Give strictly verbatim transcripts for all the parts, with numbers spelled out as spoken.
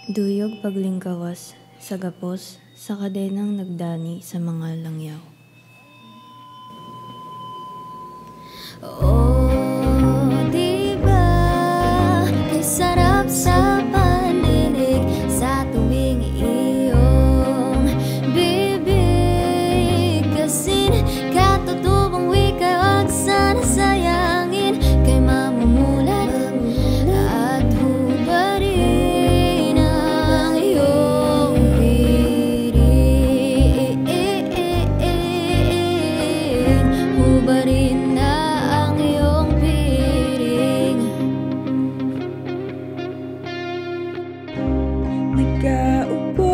Duyog pag-lingkawas sa ga-pos sa kadenang nagdani sa mga langyaw. Oh, diba kay sarap sa pandinig sa tuwing iyong bibig, kasin katutubong wika'y wag sana sayangin, kay mamumulat at hubarin ang iyong piring, hubarin na ang iyong piring. Nagkaupo,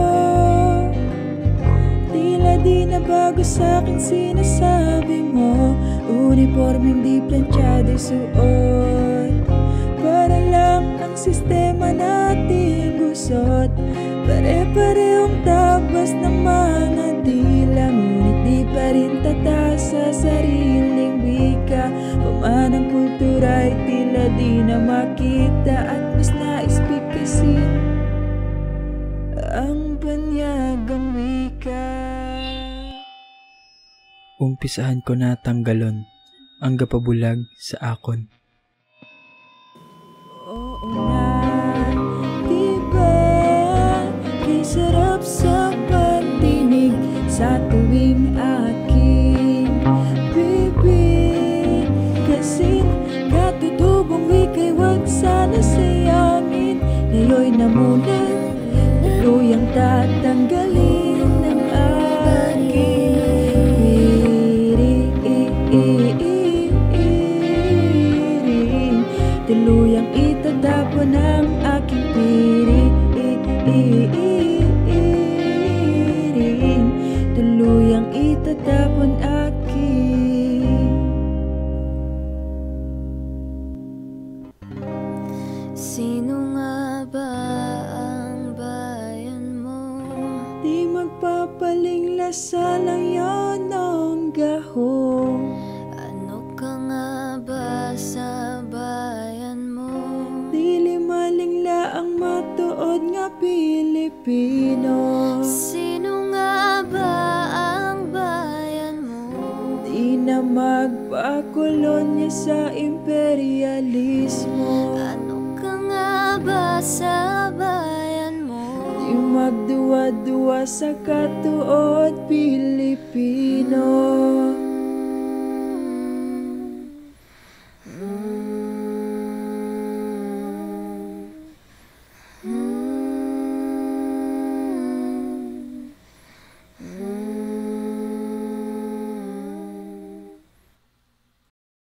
tila di na bago sa'kin sinasabi mo. Uniformeng di plantsado'y suot, para lang ang sistema nating gusot. Pare-parehong tabas ng mga dila, ngunit di pa rin tatas sa sariling wika. Pamanang kultura'y tila di na makita, at mas naispikasin ang banyagang wika. Umpisahan ko na tang-galon ang gapabulag sa akon. Oo na, diba kay sarap sa pandinig sa tuwing aking bibig, kasing katutubong wika'y wag sana sayangin. Ngayo'y na muna, tuluyang tatanggalin ng aking piring, tuluyang itatapon ang aking piring, tuluyang itatapon aking. Sino nga ba ang bayan mo? Di magpapalingla sa langyaw ng gahong. Ano ka nga ba sa bayan mo? Di limalingla ang matuod nga Pilipino. Sino nga ba ang bayan mo? Di na magpakolonya sa imperialismo. Ano ka nga ba sa bayan mo? Di magduwa-duwa sa katuod Pilipino.